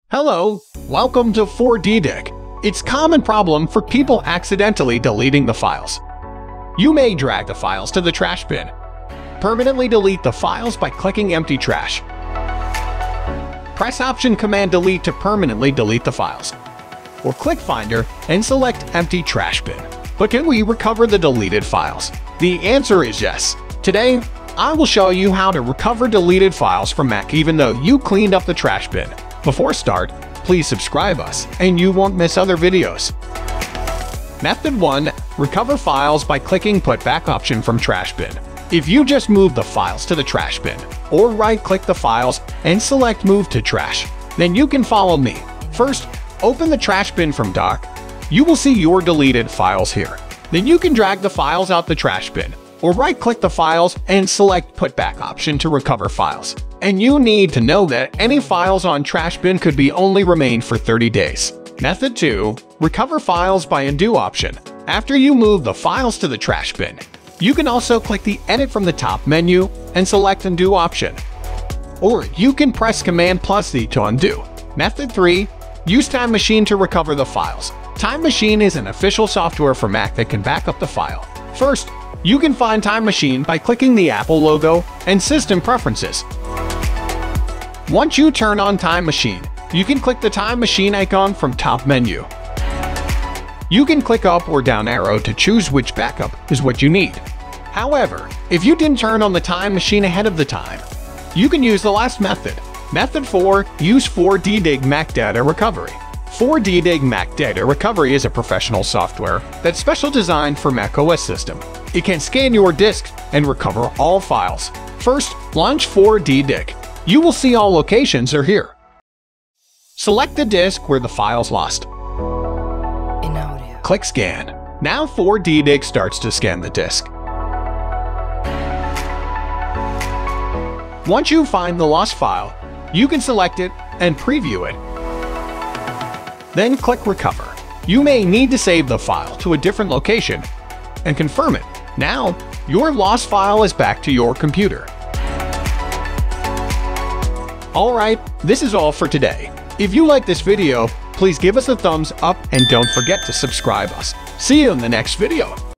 Hello, welcome to 4DDiG. It's a common problem for people accidentally deleting the files. You may drag the files to the trash bin. Permanently delete the files by clicking Empty Trash. Press Option Command Delete to permanently delete the files. Or click Finder and select Empty Trash Bin. But can we recover the deleted files? The answer is yes. Today, I will show you how to recover deleted files from Mac even though you cleaned up the trash bin. Before start, please subscribe us and you won't miss other videos. Method 1. Recover files by clicking Put Back option from trash bin. If you just move the files to the trash bin, or right-click the files and select Move to Trash, then you can follow me. First, open the trash bin from Dock. You will see your deleted files here. Then you can drag the files out the trash bin, or right-click the files and select Put Back option to recover files. And you need to know that any files on trash bin could be only remain for 30 days. Method 2. Recover files by Undo option. After you move the files to the trash bin, you can also click the Edit from the top menu and select Undo option. Or you can press Command+C to undo. Method 3. Use Time Machine to recover the files. Time Machine is an official software for Mac that can back up the file. First, you can find Time Machine by clicking the Apple logo and System Preferences. Once you turn on Time Machine, you can click the Time Machine icon from top menu. You can click up or down arrow to choose which backup is what you need. However, if you didn't turn on the Time Machine ahead of the time, you can use the last method. Method 4. Use 4DDiG Mac Data Recovery. 4DDiG Mac Data Recovery is a professional software that's special designed for macOS system. It can scan your disk and recover all files. First, launch 4DDiG. You will see all locations are here. Select the disk where the file's lost. Click Scan. Now 4DDiG starts to scan the disk. Once you find the lost file, you can select it and preview it. Then click Recover. You may need to save the file to a different location and confirm it. Now, your lost file is back to your computer. Alright, this is all for today. If you like this video, please give us a thumbs up and don't forget to subscribe us. See you in the next video.